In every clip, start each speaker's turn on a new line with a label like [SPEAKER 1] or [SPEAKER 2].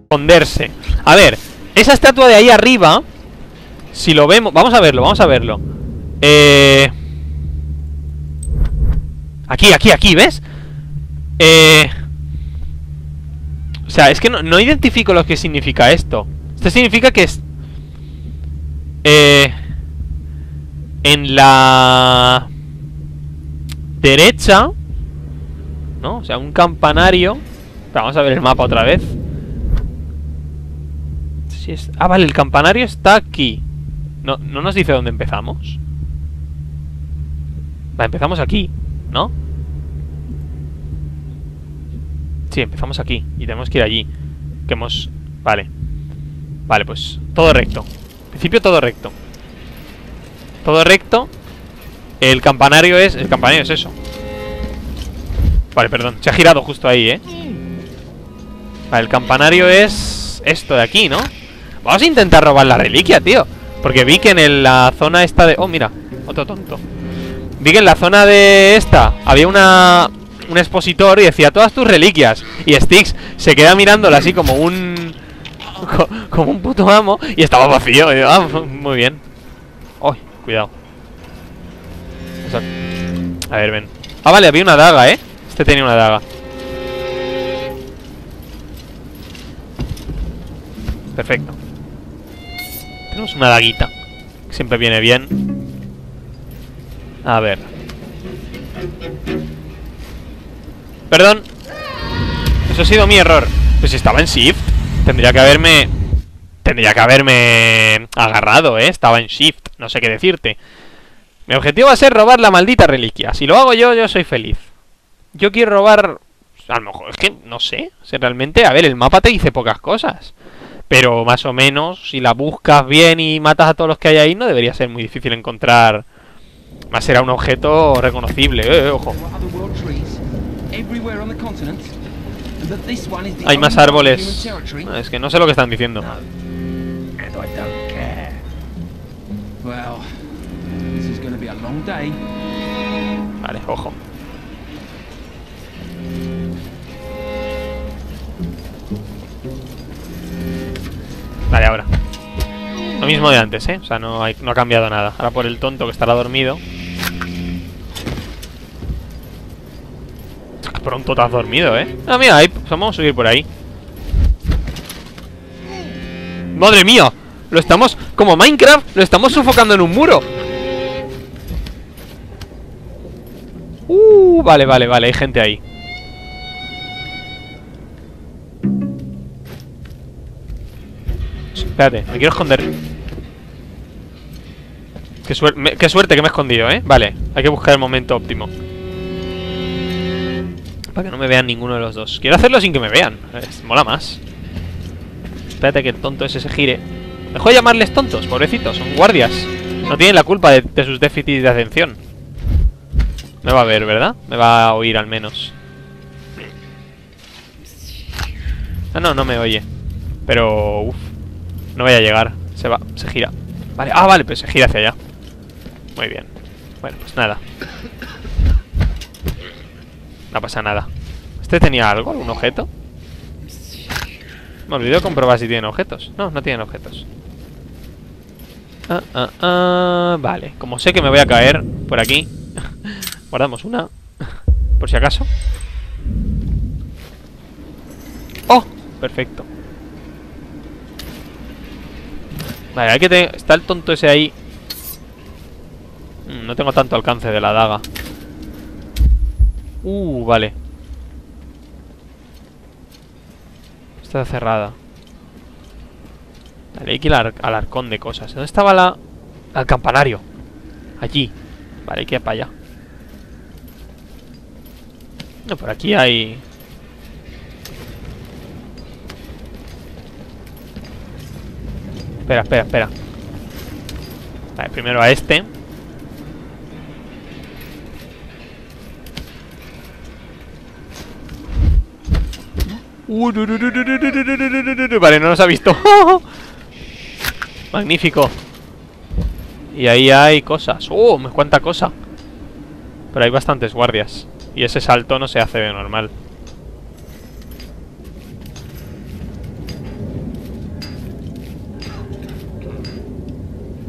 [SPEAKER 1] esconderse. A ver, esa estatua de ahí arriba, si lo vemos... Vamos a verlo, vamos a verlo. Aquí, ¿ves? O sea, es que no identifico lo que significa esto. Esto significa que es... en la... derecha, ¿no? O sea, un campanario. Vamos a ver el mapa otra vez. Si es... Ah, vale, el campanario está aquí. No nos dice dónde empezamos. Vale, empezamos aquí, ¿no? Sí, empezamos aquí. Y tenemos que ir allí. Que hemos... Vale. Vale, pues todo recto. En principio todo recto. Todo recto. El campanario es... El campanario es eso. Vale, perdón. Se ha girado justo ahí, ¿eh? Vale, el campanario es... esto de aquí, ¿no? Vamos a intentar robar la reliquia, tío. Porque vi que en la zona esta de... Oh, mira. Otro tonto. Vi que en la zona de esta había un expositor y decía todas tus reliquias. Y Styx se queda mirándola así como un... como un puto amo. Y estaba vacío. Y digo, ah, muy bien. Uy, cuidado. O sea, a ver, ven. Ah, vale, había una daga, ¿eh? Este tenía una daga. Perfecto. Tenemos una daguita, que siempre viene bien. A ver. Perdón. Eso ha sido mi error. Pues si estaba en Shift, tendría que haberme agarrado, ¿eh? Estaba en Shift, no sé qué decirte. Mi objetivo va a ser robar la maldita reliquia. Si lo hago yo soy feliz. Yo quiero robar... A lo mejor, es que no sé. Si realmente, a ver, el mapa te dice pocas cosas. Pero más o menos, si la buscas bien y matas a todos los que hay ahí, no debería ser muy difícil encontrar... Más será un objeto reconocible, ojo. Hay más árboles. No, es que no sé lo que están diciendo. Vale, ojo. Vale, ahora. Lo mismo de antes, ¿eh? O sea, no ha cambiado nada. Ahora por el tonto que estará dormido. Pronto te has dormido, ¿eh? Ah, mira, ahí, vamos a subir por ahí. ¡Madre mía! Lo estamos... Como Minecraft, lo estamos sofocando en un muro. Vale, hay gente ahí. Espérate, me quiero esconder. Qué suerte que me he escondido, ¿eh? Vale, hay que buscar el momento óptimo para que no me vean ninguno de los dos. Quiero hacerlo sin que me vean, mola más. Espérate que el tonto ese se gire. Dejo de llamarles tontos, pobrecitos, son guardias. No tienen la culpa de sus déficits de atención. Me va a ver, ¿verdad? Me va a oír al menos. Ah, no me oye. Pero... Uf, no voy a llegar. Se gira. Vale, vale, pues se gira hacia allá. Muy bien. Bueno, pues nada. No pasa nada. ¿Este tenía algo? ¿Algún objeto? Me olvidé de comprobar si tienen objetos. No tienen objetos. Vale, como sé que me voy a caer por aquí, guardamos una, por si acaso. ¡Oh! Perfecto. Vale, hay que está el tonto ese ahí. No tengo tanto alcance de la daga. Vale. Está cerrada. Vale, hay que ir al arcón de cosas. ¿Dónde estaba al campanario? Allí. Vale, hay que ir para allá. No, por aquí hay... Espera. Vale, primero a este. Vale, no nos ha visto. Magnífico. Y ahí hay cosas. ¡Cuánta cosa! Pero hay bastantes guardias. Y ese salto no se hace de normal.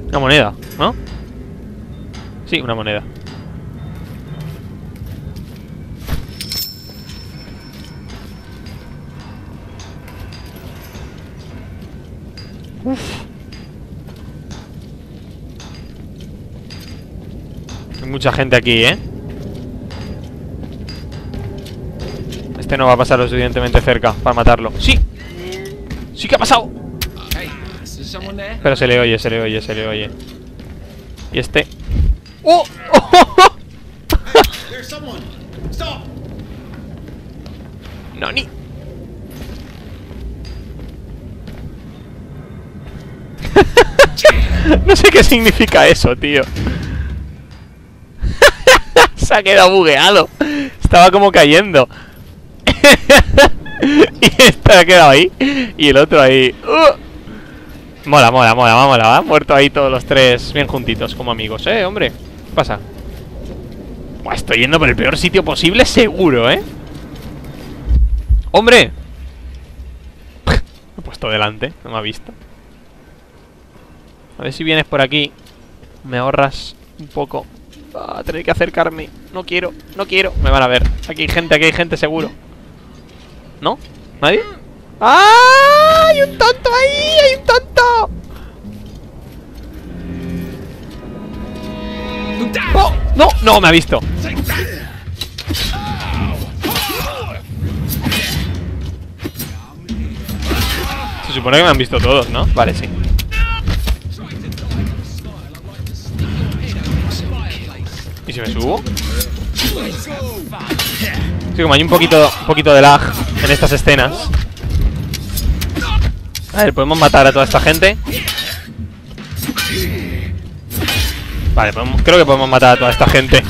[SPEAKER 1] Una moneda, ¿no? Sí, una moneda. Uf. Hay mucha gente aquí, ¿eh? Este no va a pasar lo suficientemente cerca para matarlo. ¡Sí! ¡Sí que ha pasado! Pero se le oye, se le oye, se le oye. Y este... ¡Oh! ¡Oh! ¡Nani! No sé qué significa eso, tío. Se ha quedado bugueado. Estaba como cayendo. Y este ha quedado ahí. Y el otro ahí. Mola, mola, mola, mola. Han muerto ahí todos los tres bien juntitos, como amigos, hombre. ¿Qué pasa? Buah, estoy yendo por el peor sitio posible, seguro, ¡Hombre! Me he puesto delante, no me ha visto. A ver si vienes por aquí. Me ahorras un poco. Tener que acercarme. No quiero, no quiero. Me van a ver. Aquí hay gente seguro. ¿No? ¿Nadie? ¡Ah! ¡Hay un tonto ahí! ¡Hay un tonto! ¡Oh! ¡No! ¡No! Me ha visto. Se supone que me han visto todos, ¿no? Vale, sí. ¿Y si me subo? Sí, como hay un poquito de lag en estas escenas. A ver, podemos matar a toda esta gente. Vale, creo que podemos matar a toda esta gente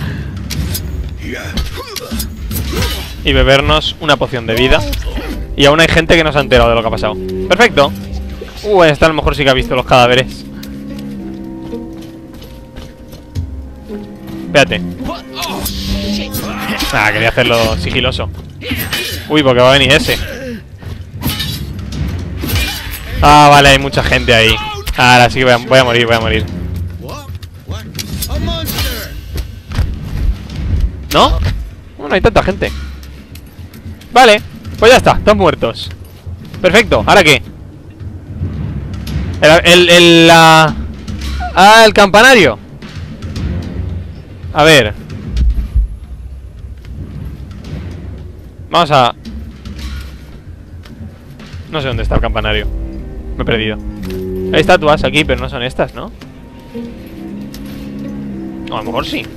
[SPEAKER 1] y bebernos una poción de vida. Y aún hay gente que no se ha enterado de lo que ha pasado. Perfecto. Esta a lo mejor sí que ha visto los cadáveres. Espérate. Quería hacerlo sigiloso. Uy, porque va a venir ese. Vale, hay mucha gente ahí. Ahora sí que voy a morir, voy a morir. ¿No? No hay tanta gente. Vale, pues ya está, todos muertos. Perfecto, ¿ahora qué? El campanario. A ver. Vamos a... No sé dónde está el campanario. Me he perdido. Hay estatuas aquí, pero no son estas, ¿no? O a lo mejor sí.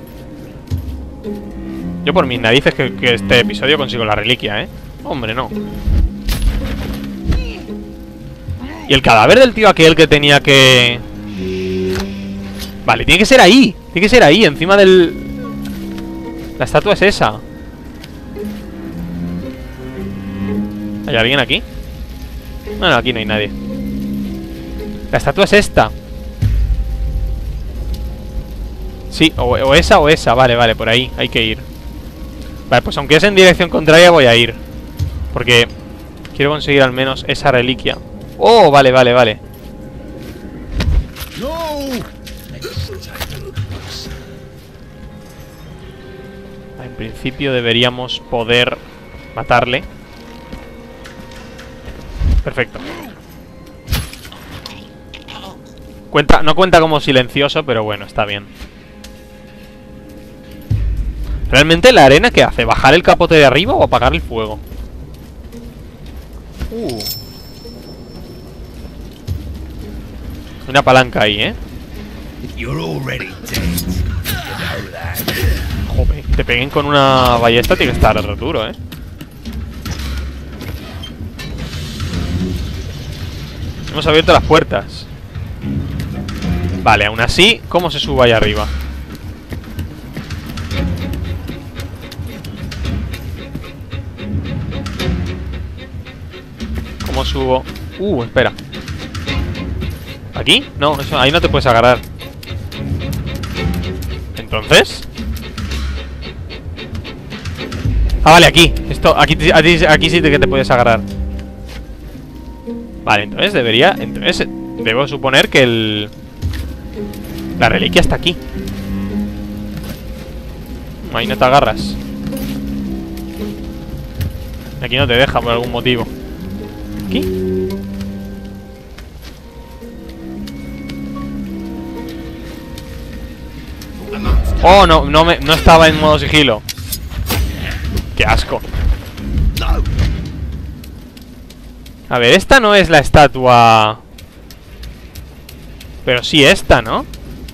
[SPEAKER 1] Yo por mis narices que este episodio consigo la reliquia, Hombre, no. Y el cadáver del tío aquel que tenía que... Vale, tiene que ser ahí. Tiene que ser ahí, encima del... La estatua es esa. ¿Hay alguien aquí? No, aquí no hay nadie. La estatua es esta. Sí, o esa, vale, por ahí hay que ir. Vale, pues aunque es en dirección contraria voy a ir, porque quiero conseguir al menos esa reliquia. Oh, vale. En principio deberíamos poder matarle. Perfecto. No cuenta como silencioso, pero bueno, está bien. ¿Realmente la arena qué hace? ¿Bajar el capote de arriba o apagar el fuego? Una palanca ahí, Joder, te peguen con una ballesta tiene que estar duro, Hemos abierto las puertas. Vale, aún así, ¿cómo se sube ahí arriba? ¿Cómo subo? Espera. ¿Aquí? No, eso, ahí no te puedes agarrar. ¿Entonces? Vale, aquí. Aquí sí que te puedes agarrar. Vale, entonces debo suponer que La reliquia está aquí. Ahí no te agarras. Aquí no te deja por algún motivo. ¿Aquí? Oh, no estaba en modo sigilo. Qué asco. A ver, esta no es la estatua. Pero sí esta, ¿no?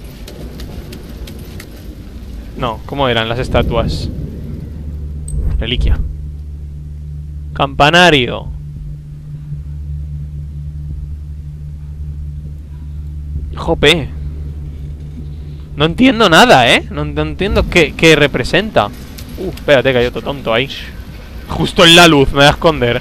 [SPEAKER 1] No, ¿cómo eran las estatuas? Reliquia. Campanario. Jope. No entiendo nada, ¿eh? No entiendo qué representa. Espérate, que hay otro tonto ahí. Justo en la luz, me voy a esconder.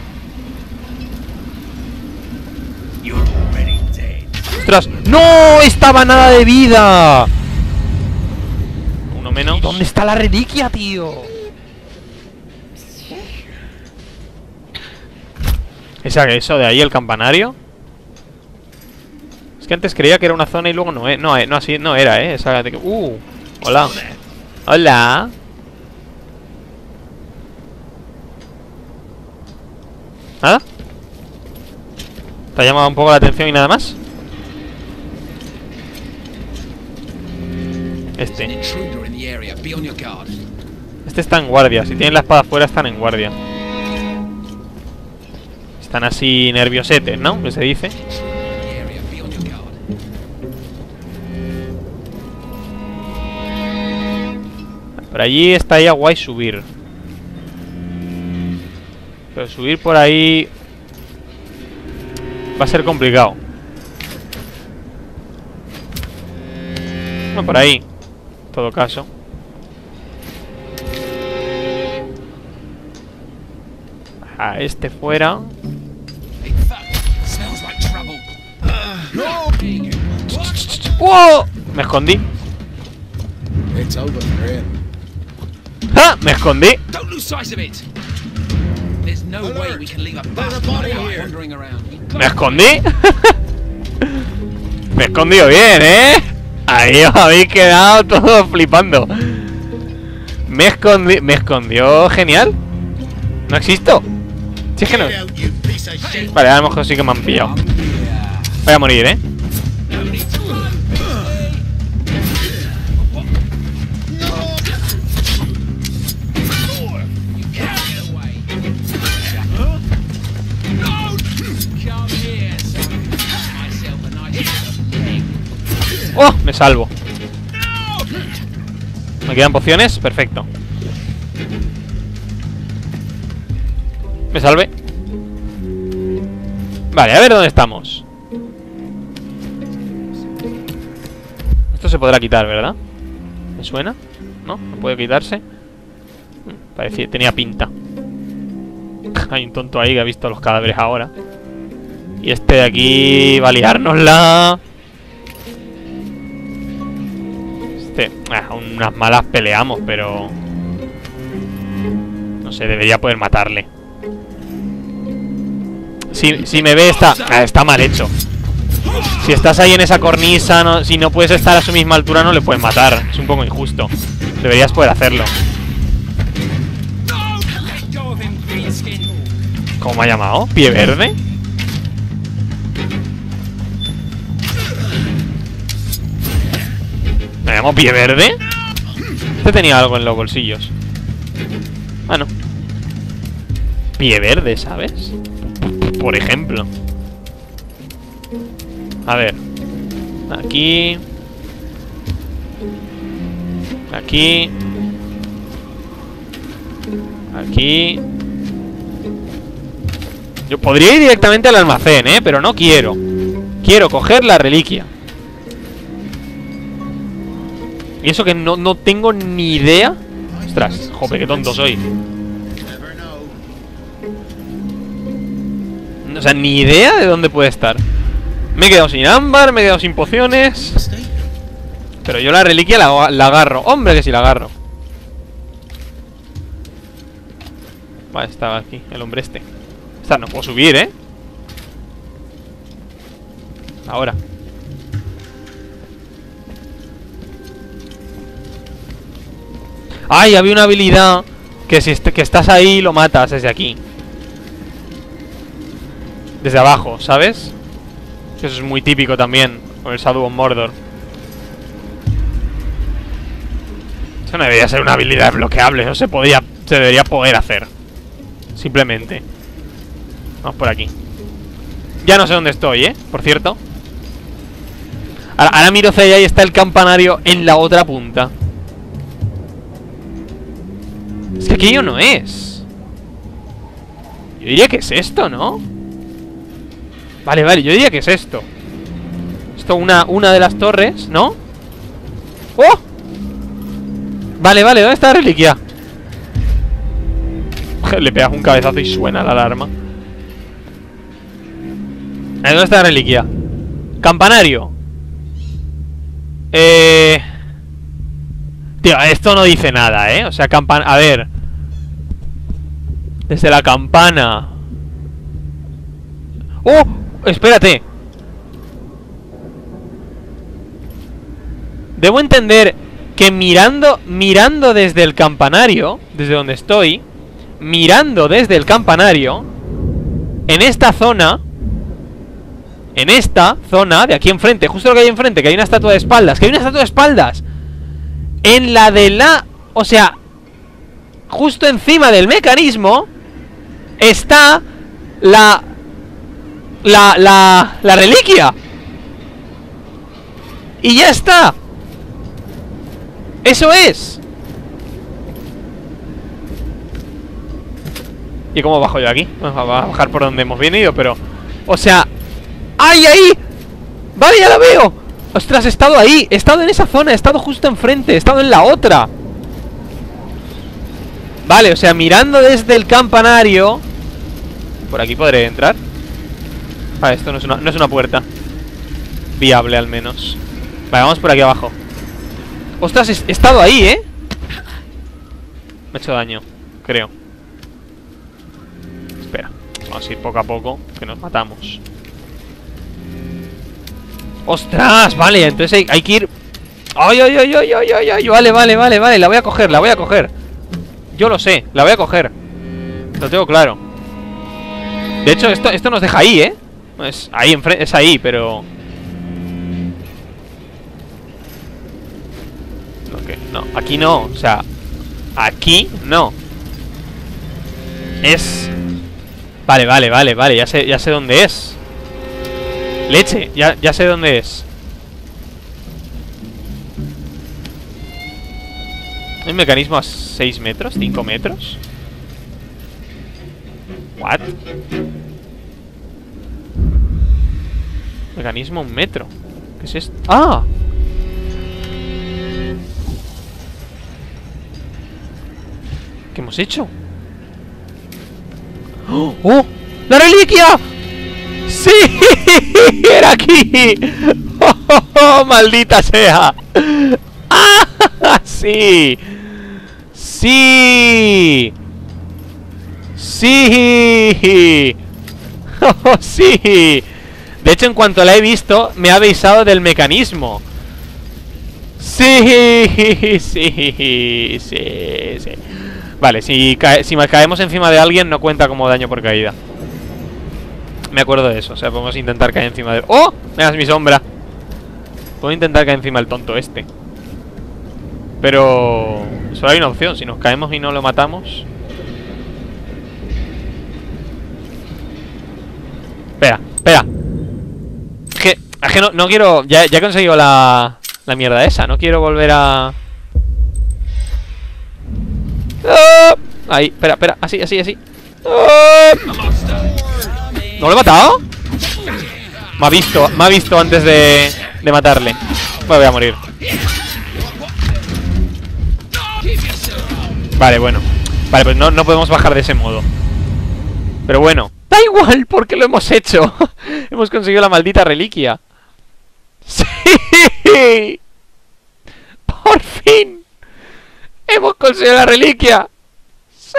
[SPEAKER 1] ¡Ostras! ¡No! ¡Estaba nada de vida! Uno menos. ¿Dónde está la reliquia, tío? Eso de ahí, el campanario. Es que antes creía que era una zona y luego no, no, así no era, esa de que... hola. Hola. ¿Nada? ¿Te ha llamado un poco la atención y nada más? Este está en guardia. Si tienen la espada fuera, están en guardia. Están así nerviosetes, ¿no? Que se dice. Por allí estaría guay subir. Pero subir por ahí va a ser complicado. No, por ahí. En todo caso. A este fuera. ¡Wow! Me escondí. ¡Ah! Me escondí. Me escondí. Me he escondido bien, ¿eh? Ahí os habéis quedado todos flipando. Me escondió genial. No existo. Si es que no. Vale, a lo mejor sí que me han pillado. Voy a morir, ¿eh? ¡Oh! Me salvo. ¿Me quedan pociones? Perfecto. Me salvé. Vale, a ver dónde estamos. Esto se podrá quitar, ¿verdad? ¿Me suena? ¿No? ¿No puede quitarse? Parecía, tenía pinta. Hay un tonto ahí que ha visto los cadáveres ahora. Y este de aquí va a liárnosla. Unas malas peleamos, pero... no sé, debería poder matarle. Si me ve, está mal hecho. Si estás ahí en esa cornisa, si no puedes estar a su misma altura, no le puedes matar. Es un poco injusto. Deberías poder hacerlo. ¿Cómo me ha llamado? ¿Pie verde? ¿Me llamo Pie Verde? Este tenía algo en los bolsillos. Ah, no. Pie Verde, ¿sabes? Por ejemplo. A ver. Aquí. Aquí. Aquí. Yo podría ir directamente al almacén, pero no quiero. Quiero coger la reliquia. Y eso que no tengo ni idea. Ostras, jope, qué tonto soy. O sea, ni idea de dónde puede estar. Me he quedado sin ámbar, me he quedado sin pociones. Pero yo la reliquia la agarro. Hombre, que si la agarro. Vale, estaba aquí, el hombre este. Esta no puedo subir, Ahora. ¡Ay! Había una habilidad que si que estás ahí lo matas desde aquí. Desde abajo, ¿sabes? Eso es muy típico también con el Shadow of Mordor. Eso no debería ser una habilidad bloqueable. Eso se debería poder hacer. Simplemente. Vamos por aquí. Ya no sé dónde estoy, por cierto. Ahora miro hacia allá y está el campanario en la otra punta. Es que aquello no es. Yo diría que es esto, ¿no? Vale, vale, yo diría que es esto. Esto una de las torres, ¿no? ¡Oh! Vale, vale, ¿dónde está la reliquia? Le pegas un cabezazo y suena la alarma. ¿Dónde está la reliquia? Campanario. Tío, esto no dice nada, O sea, a ver. Desde la campana. ¡Oh! Espérate. Debo entender que mirando desde el campanario, desde donde estoy, mirando desde el campanario, en esta zona de aquí enfrente, justo lo que hay enfrente, que hay una estatua de espaldas, en la de la... O sea, justo encima del mecanismo está la reliquia. Y ya está. Eso es. ¿Y cómo bajo yo aquí? Vamos a bajar por donde hemos venido, pero... O sea... ¡Ay, ahí! Vale, ya lo veo. Ostras, he estado ahí. He estado en esa zona. He estado justo enfrente. He estado en la otra. Vale, o sea, mirando desde el campanario. Por aquí podré entrar. Vale, esto no es una puerta viable, al menos. Vale, vamos por aquí abajo. Ostras, he estado ahí, Me he hecho daño, creo. Espera, vamos a ir poco a poco, que nos matamos. ¡Ostras! Vale, entonces hay que ir... ¡Ay, ay, ay, ay, ay, ay, ay! Vale, vale, vale, vale, la voy a coger, la voy a coger. Yo lo sé, la voy a coger. Lo tengo claro. De hecho, esto nos deja ahí, Es ahí enfrente, es ahí, pero... No, aquí no, o sea, aquí no. Es... Vale, vale, vale, vale, ya sé dónde es. Leche, ya sé dónde es. ¿Hay un mecanismo a 6 metros? ¿5 metros? ¿What? Mecanismo 1 metro. ¿Qué es esto? ¡Ah! ¿Qué hemos hecho? ¡Oh! ¡Oh! ¡La reliquia! ¡Sí! ¡Era aquí! ¡Oh, oh, oh! ¡Maldita sea! ¡Ah! ¡Sí! ¡Sí! ¡Sí! ¡Oh, sí! De hecho, en cuanto la he visto, me ha avisado del mecanismo. ¡Sí! ¡Sí! ¡Sí! ¡Sí! Vale, si caemos encima de alguien, no cuenta como daño por caída. Me acuerdo de eso, o sea, podemos intentar caer encima de... ¡Oh! Mira, es mi sombra. Puedo intentar caer encima del tonto este. Pero... solo hay una opción, si nos caemos y no lo matamos... Espera, espera. Es que no quiero... Ya he conseguido la mierda esa, no quiero volver a... ¡Oh! Ahí, espera, así. ¡Oh! ¿No lo he matado? Me ha visto antes de matarle. Me voy a morir. Vale, bueno. Vale, pues no podemos bajar de ese modo. Pero bueno, da igual porque lo hemos hecho. Hemos conseguido la maldita reliquia. ¡Sí! ¡Por fin! ¡Hemos conseguido la reliquia! ¡Sí!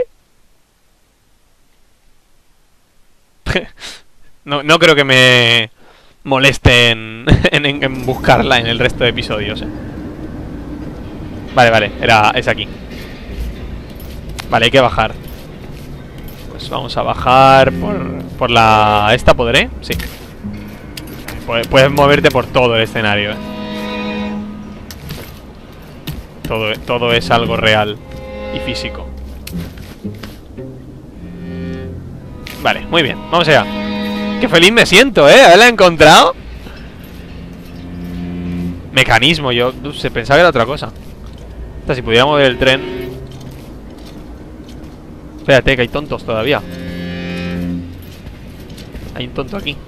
[SPEAKER 1] No creo que me molesten en buscarla en el resto de episodios, Vale, vale, es aquí. Vale, hay que bajar. Pues vamos a bajar por la... ¿Esta podré? Sí. Puedes moverte por todo el escenario, ¿eh? Todo es algo real y físico. Vale, muy bien, vamos allá. Qué feliz me siento, ¿eh? ¿Haberla encontrado? Mecanismo, yo se pensaba que era otra cosa. O sea, si pudiera mover el tren. Espérate, que hay tontos todavía. Hay un tonto aquí.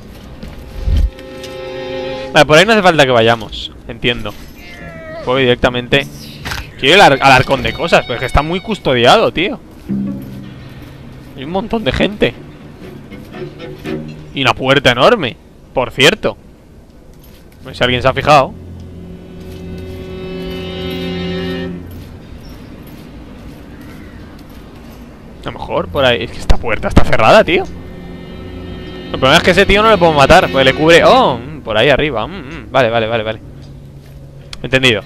[SPEAKER 1] Vale, por ahí no hace falta que vayamos. Entiendo. Puedo directamente. Quiero ir al arcón de cosas, pero es que está muy custodiado, tío. Hay un montón de gente. Y una puerta enorme, por cierto. No sé si alguien se ha fijado. A lo mejor por ahí. Es que esta puerta está cerrada, tío. El problema es que ese tío no le puedo matar, porque le cubre... Oh, por ahí arriba. Vale, vale, vale, vale. Entendido.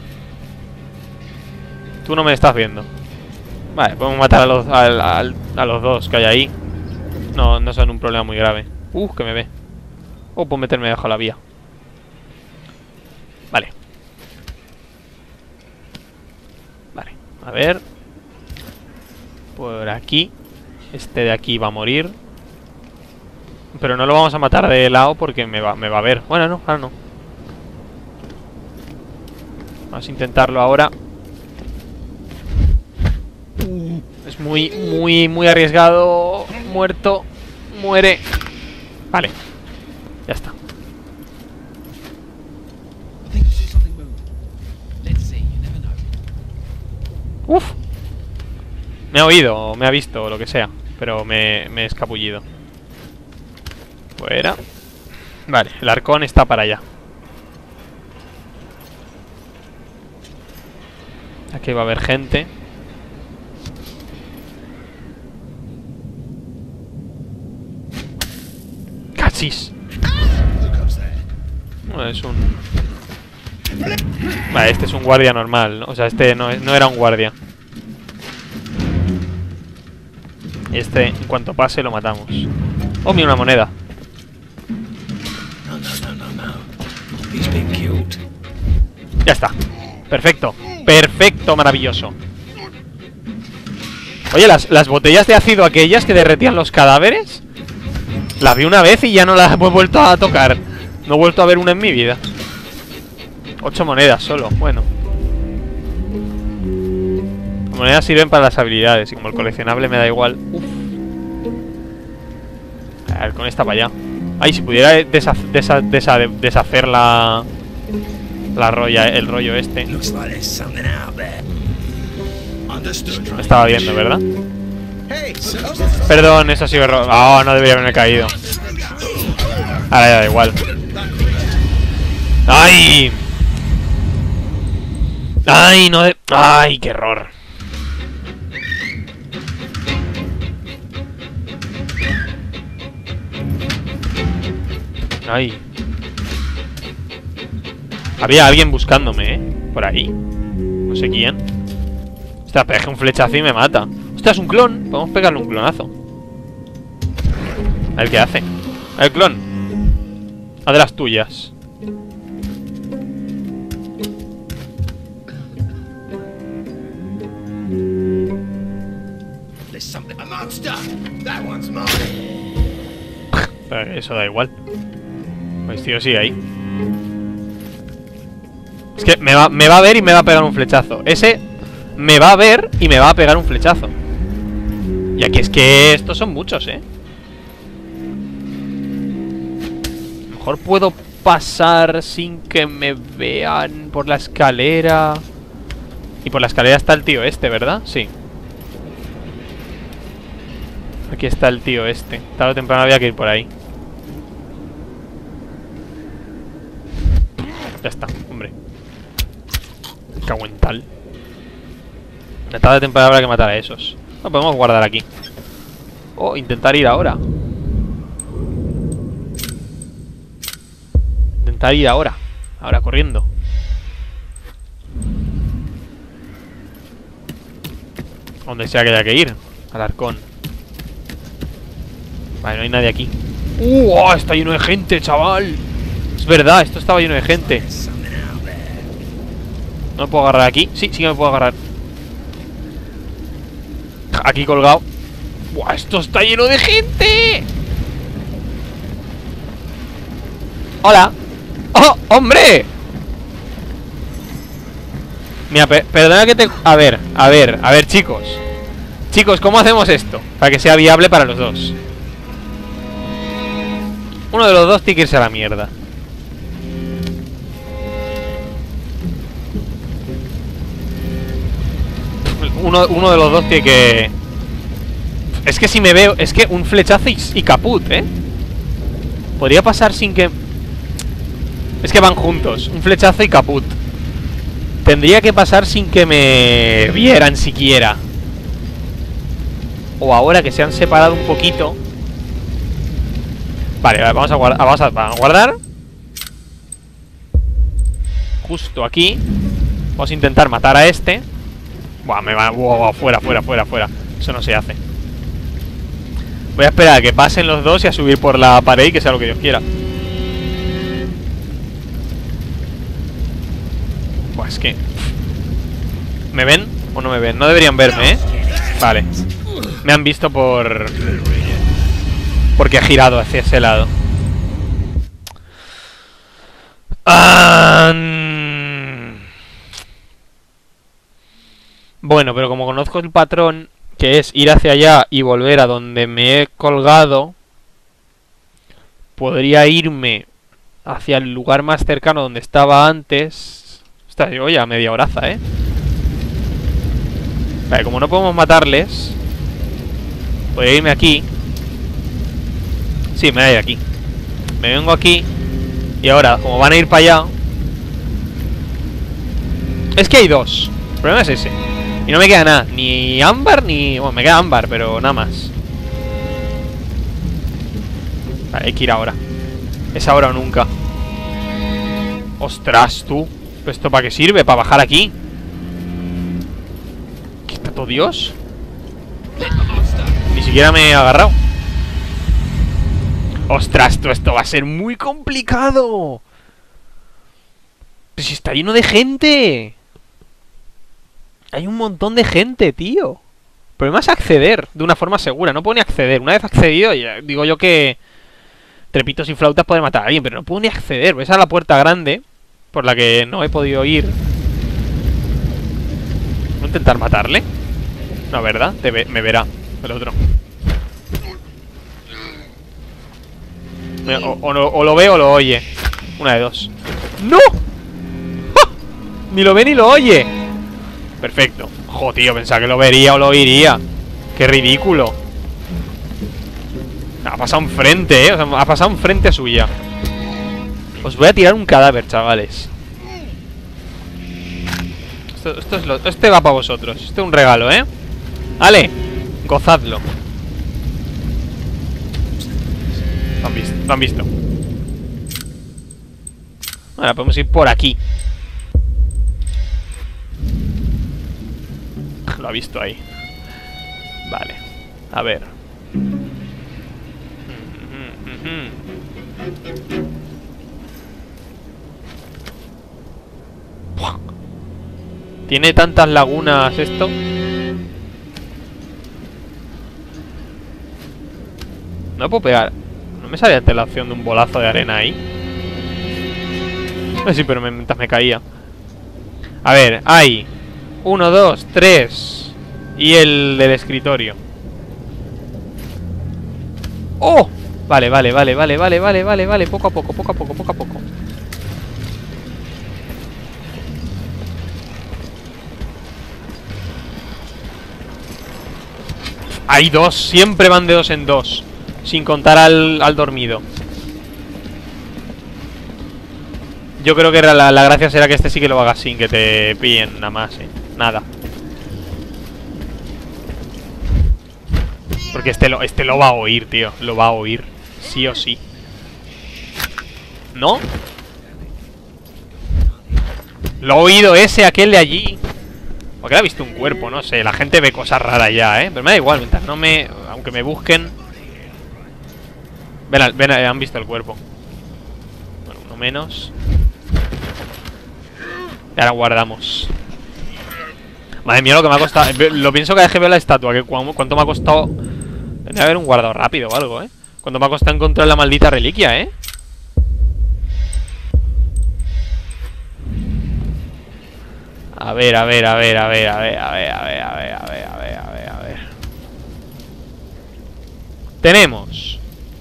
[SPEAKER 1] Tú no me estás viendo. Vale, podemos matar a los dos que hay ahí. No son un problema muy grave. Que me ve. Puedo meterme debajo de la vía. Vale. Vale, a ver. Por aquí. Este de aquí va a morir. Pero no lo vamos a matar de lado porque me va a ver. Bueno, no, ahora no. Vamos a intentarlo ahora. Es muy arriesgado. Muerto. Muere. Vale. Ya está. Uf. Me ha oído, o me ha visto, o lo que sea. Pero me he escapullido. Fuera. Vale, el arcón está para allá. Aquí va a haber gente. ¡Cachis! No, es un... Vale, este es un guardia normal, ¿no? O sea, este no era un guardia. Este, en cuanto pase, lo matamos. Oh, mira, una moneda. Ya está. Perfecto. Perfecto, maravilloso. Oye, las botellas de ácido aquellas que derretían los cadáveres, las vi una vez y ya no las he vuelto a tocar. No he vuelto a ver una en mi vida. 8 monedas solo, bueno. Las monedas sirven para las habilidades y como el coleccionable me da igual. Uf. A ver, con esta para allá. Ay, si pudiera deshacer el rollo este. Me estaba viendo, ¿verdad? Perdón, eso ha sido error. Oh, no debería haberme caído. Ahora ya da igual. ¡Ay! ¡Ay, no de... ¡Ay, qué error! ¡Ay! Había alguien buscándome, ¿eh? Por ahí. No sé quién. Ostras, pegué un flechazo y me mata. Ostras, un clon. Podemos pegarle un clonazo. A ver qué hace. A ver, clon. Haz de las tuyas. Pero eso da igual. Pues tío, sigue ahí. Es que me va a ver y me va a pegar un flechazo. Ese me va a ver y me va a pegar un flechazo. Y aquí es que estos son muchos, ¿eh? A lo mejor puedo pasar sin que me vean por la escalera. Y por la escalera está el tío este, ¿verdad? Sí. Aquí está el tío este. Tarde o temprano había que ir por ahí. Ya está, hombre. Me cago en tal. Tarde o temprano habrá que matar a esos. No, podemos guardar aquí. O intentar ir ahora. Intentar ir ahora. Ahora corriendo. Donde sea que haya que ir. Al arcón. Vale, no hay nadie aquí. ¡Oh! Está lleno de gente, chaval. Es verdad, esto estaba lleno de gente. ¿No me puedo agarrar aquí? Sí, sí que me puedo agarrar. Aquí colgado. ¡Buah! ¡Esto está lleno de gente! ¡Hola! ¡Oh! ¡Hombre! Mira, perdona que te... A ver, chicos. Chicos, ¿cómo hacemos esto? Para que sea viable para los dos. Uno de los dos tiene que irse a la mierda. Uno de los dos tiene que... Es que si me veo... Es que un flechazo y caput, ¿eh? Podría pasar sin que... Es que van juntos. Un flechazo y caput. Tendría que pasar sin que me vieran siquiera. O ahora que se han separado un poquito. Vale, vamos a guardar. Justo aquí. Vamos a intentar matar a este. Buah, me va... Buah, fuera. Eso no se hace. Voy a esperar a que pasen los dos y a subir por la pared y que sea lo que Dios quiera. Buah, es que... ¿Me ven o no me ven? No deberían verme, ¿eh? Vale. Me han visto porque he girado hacia ese lado. Bueno, pero como conozco el patrón, que es ir hacia allá y volver a donde me he colgado, podría irme hacia el lugar más cercano donde estaba antes. Está, llevo ya media horaza, ¿eh? Vale, como no podemos matarles, podría irme aquí. Sí, me voy a ir aquí. Me vengo aquí. Y ahora, como van a ir para allá... Es que hay dos. El problema es ese. Y no me queda nada. Ni ámbar, ni... Bueno, me queda ámbar, pero nada más. Vale, hay que ir ahora. Es ahora o nunca. Ostras, tú. ¿Esto para qué sirve? ¿Para bajar aquí? ¿Qué está todo Dios? Ni siquiera me he agarrado. Ostras, esto va a ser muy complicado. Pero si está lleno de gente. Hay un montón de gente, tío. El problema es acceder de una forma segura. No puedo ni acceder. Una vez accedido, ya digo yo que trepitos y flautas pueden matar a alguien, pero no puedo ni acceder. Esa es la puerta grande por la que no he podido ir. ¿Voy a intentar matarle? No, ¿verdad? Me verá el otro. O lo ve o lo oye. Una de dos. ¡No! ¡Ja! Ni lo ve ni lo oye. Perfecto. Jo, tío, pensaba que lo vería o lo oiría. Qué ridículo. Ha pasado enfrente, ¿eh? O sea, ha pasado enfrente a suya. Os voy a tirar un cadáver, chavales. Este va para vosotros. Este es un regalo, ¿eh? Vale, gozadlo. Lo han visto. Ahora podemos ir por aquí. Lo ha visto ahí. Vale. A ver. ¿Tiene tantas lagunas esto? No puedo pegar. No me sale antes la opción de un bolazo de arena ahí. Sí, pero mientras me caía. A ver, hay 1, 2, 3. Y el del escritorio. ¡Oh! Vale. Poco a poco. Hay dos, siempre van de dos en dos. Sin contar al dormido. Yo creo que la gracia será que este sí que lo haga sin que te pillen nada más, nada. Porque este lo va a oír, tío. Lo va a oír, sí o sí. ¿No? Lo ha oído aquel de allí. Porque ha visto un cuerpo, no sé. La gente ve cosas raras ya, pero me da igual, mientras no me... Aunque me busquen... Ven, han visto el cuerpo. Bueno, uno menos. Y ahora guardamos. Madre mía, lo que me ha costado. Lo pienso cada vez que veo la estatua. Que cuánto me ha costado. Tendría que haber un guardado rápido o algo, Cuánto me ha costado encontrar la maldita reliquia, A ver. Tenemos.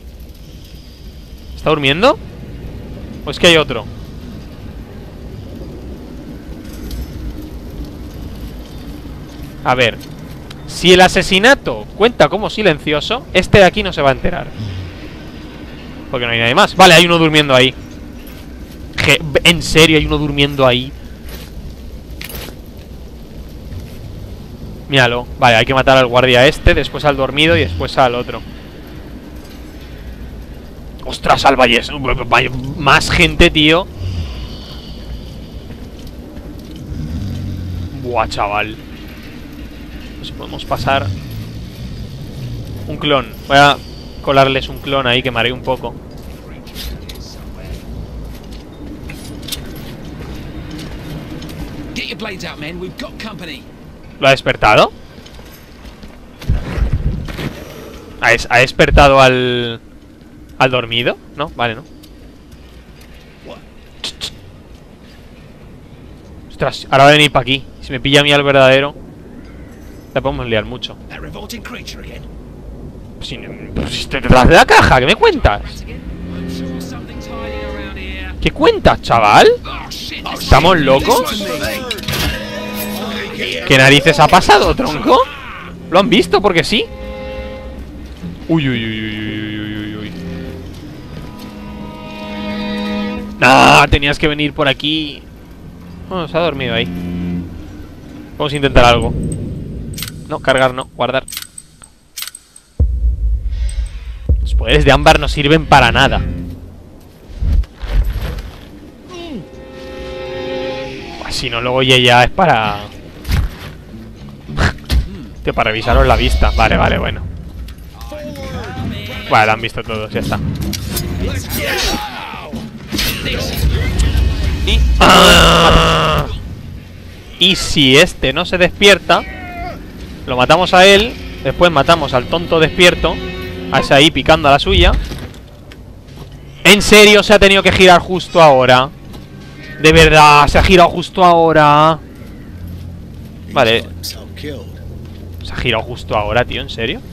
[SPEAKER 1] ¿Está durmiendo? ¿O es que hay otro? A ver. Si el asesinato cuenta como silencioso, este de aquí no se va a enterar. Porque no hay nadie más. Vale, hay uno durmiendo ahí. ¿En serio hay uno durmiendo ahí? Míralo. Vale, hay que matar al guardia este, después al dormido y después al otro. ¡Ostras, al valle! Más gente, tío. Buah, chaval. Pues podemos pasar un clon. Voy a colarles un clon ahí que maree un poco. ¿Lo ha despertado? ¿Ha despertado al dormido? No, vale, no. Ostras, ahora va a venir para aquí. Si me pilla a mí al verdadero, la podemos liar mucho. Si detrás de la caja, ¿qué me cuentas? ¿Qué cuentas, chaval? ¿Estamos locos? ¿Qué narices ha pasado, tronco? ¿Lo han visto? Porque sí. Uy. Nah, tenías que venir por aquí. Bueno, se ha dormido ahí. Vamos a intentar algo. No, cargar no, guardar. Los poderes de ámbar no sirven para nada. Si no, luego ya es para... Tío, para revisaros la vista. Vale, bueno. Vale, la han visto todos, ya está. Y si este no se despierta, lo matamos a él. Después matamos al tonto despierto, a ese ahí picando a la suya. ¿En serio se ha tenido que girar justo ahora? De verdad, se ha girado justo ahora. Vale. Se ha girado justo ahora, tío, ¿en serio?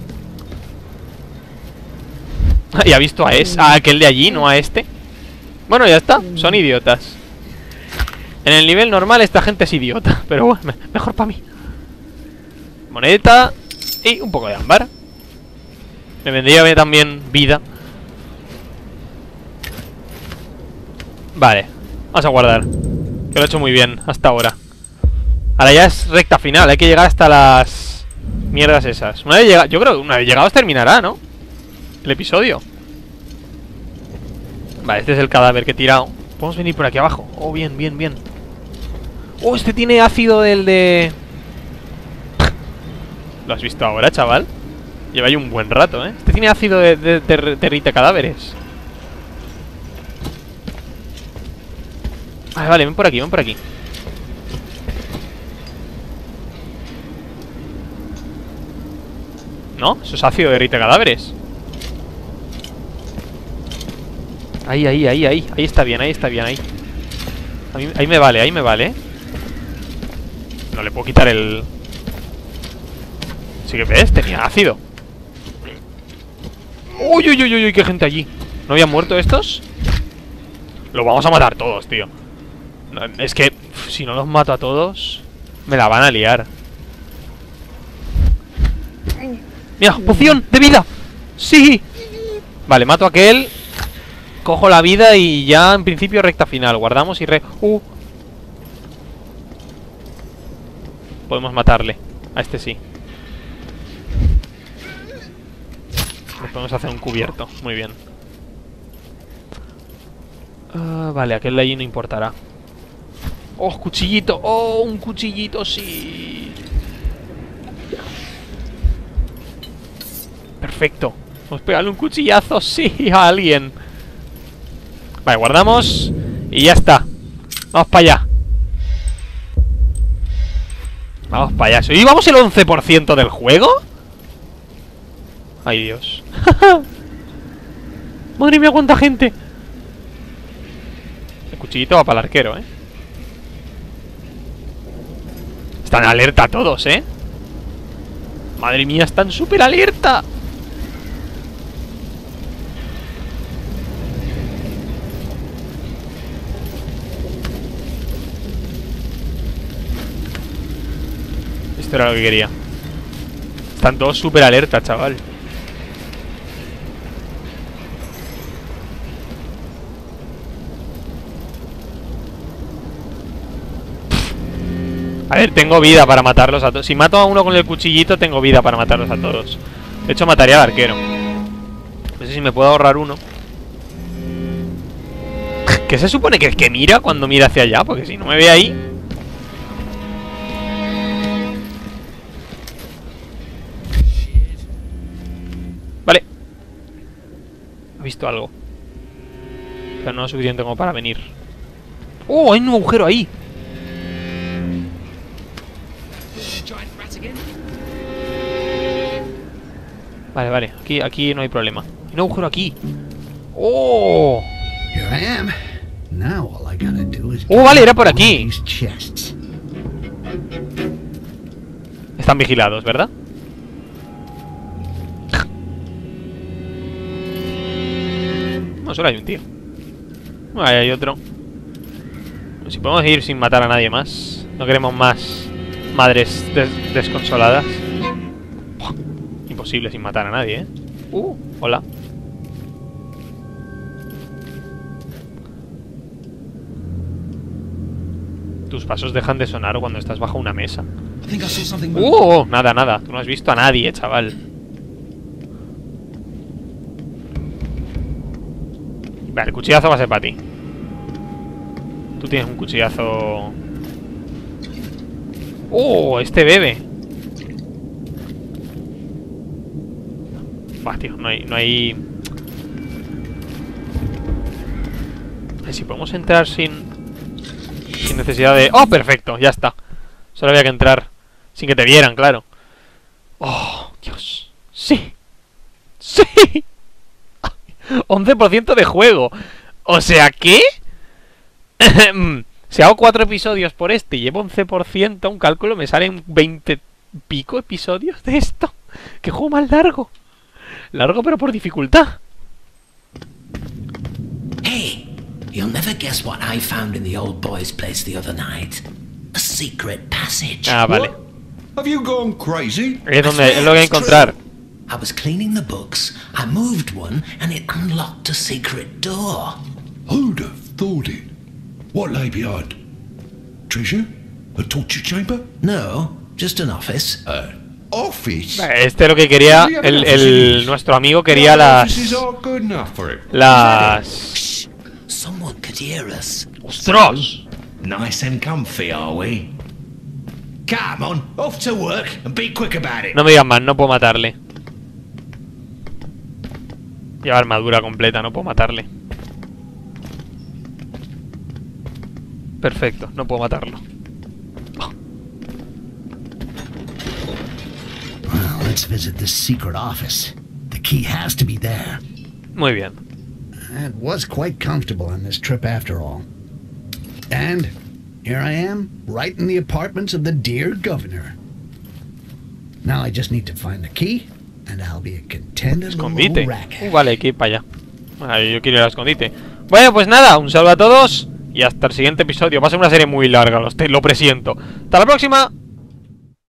[SPEAKER 1] Y ha visto a aquel de allí, no a este. Bueno, ya está, son idiotas. En el nivel normal esta gente es idiota. Pero bueno, mejor para mí. Moneta y un poco de ámbar. Me vendría bien también vida. Vale, vamos a guardar, que lo he hecho muy bien hasta ahora. Ahora ya es recta final, hay que llegar hasta las mierdas esas. Una vez llegado, yo creo que una vez llegados terminará, ¿no? El episodio. Vale, este es el cadáver que he tirado. Podemos venir por aquí abajo. Oh, bien. Oh, este tiene ácido del de... ¿Lo has visto ahora, chaval? Lleva ahí un buen rato, ¿eh? Este tiene ácido de derrite cadáveres. Vale, ven por aquí. ¿No? Eso es ácido de derrite cadáveres. Ahí. Ahí está bien, ahí. Ahí me vale, No le puedo quitar el... Sí que ves, tenía ácido. Uy, qué gente allí. ¿No habían muerto estos? Los vamos a matar todos, tío. No, es que si no los mato a todos, me la van a liar. Mira, poción de vida. Sí. Vale, mato a aquel. Cojo la vida y ya en principio recta final. Guardamos y podemos matarle. A este sí. Le podemos hacer un cubierto. Muy bien. Vale, aquel de allí no importará. Oh, cuchillito. Oh, un cuchillito, sí. Perfecto. Vamos a pegarle un cuchillazo, sí, a alguien. Vale, guardamos. Y ya está. Vamos para allá. Vamos para allá. ¿Y vamos el 11% del juego? Ay, Dios. Madre mía, cuánta gente. El cuchillito va para el arquero, ¿eh? Están alerta todos, ¿eh? Madre mía, están súper alerta. Esto era lo que quería. Están todos súper alerta, chaval. A ver, tengo vida para matarlos a todos. Si mato a uno con el cuchillito, tengo vida para matarlos a todos. De hecho, mataría al arquero. No sé si me puedo ahorrar uno. ¿Qué se supone que es que mira cuando mira hacia allá? Porque si no me ve ahí... Vale. He visto algo. Pero no es suficiente como para venir. ¡Oh! Hay un agujero ahí. Vale, vale. Aquí no hay problema. Hay un agujero aquí. ¡Oh! ¡Oh, vale! Era por aquí. Están vigilados, ¿verdad? No, solo hay un tío. Ahí hay otro. Si podemos ir sin matar a nadie más. No queremos más madres desconsoladas. Imposible sin matar a nadie, ¿eh? Hola. Tus pasos dejan de sonar cuando estás bajo una mesa. Nada, nada. Tú no has visto a nadie, chaval. Vale, el cuchillazo va a ser para ti. Tú tienes un cuchillazo... Este bebe. Bah, tío, no hay... Si podemos entrar sin necesidad de... ¡Oh, perfecto! Ya está. Solo había que entrar sin que te vieran, claro. ¡Oh, Dios! ¡Sí! ¡Sí! 11% de juego. O sea, ¿qué? Si hago 4 episodios por este y llevo 11%, un cálculo, me salen 20 pico episodios de esto. ¡Qué juego más largo! Largo pero por dificultad.
[SPEAKER 2] Hey, you'll never guess what I found in the old boy's place the other night. A secret passage.
[SPEAKER 1] Ah, vale.
[SPEAKER 3] Have you gone crazy?
[SPEAKER 1] Es lo que hay que encontrar.
[SPEAKER 2] I was cleaning the books, I moved one, and it unlocked a secret door.
[SPEAKER 3] Who'd have thought it? What lay behind? Treasure? A torture chamber?
[SPEAKER 2] No, just an office.
[SPEAKER 3] Office?
[SPEAKER 1] Este es lo que quería. Nuestro amigo quería las.
[SPEAKER 2] Shh, someone could hear us.
[SPEAKER 1] ¡Ostras!
[SPEAKER 2] Nice and comfy, are we? Come on, off to work and be quick about it.
[SPEAKER 1] No me digas más, no puedo matarle. Lleva armadura completa, no puedo matarle. Perfecto, no puedo matarlo.
[SPEAKER 4] Well, let's visit this secret office. The key has to be there.
[SPEAKER 1] Muy bien.
[SPEAKER 4] It was quite comfortable on this trip after all. And here I am, right in the apartments of the dear governor. Now I just need to find the key, and I'll be a contented little
[SPEAKER 1] Escondite.
[SPEAKER 4] racket.
[SPEAKER 1] Vale, hay que ir para allá. Vale, yo quiero ir al escondite. Bueno, pues nada, un saludo a todos y hasta el siguiente episodio. Va a ser una serie muy larga, lo presiento. Hasta la próxima.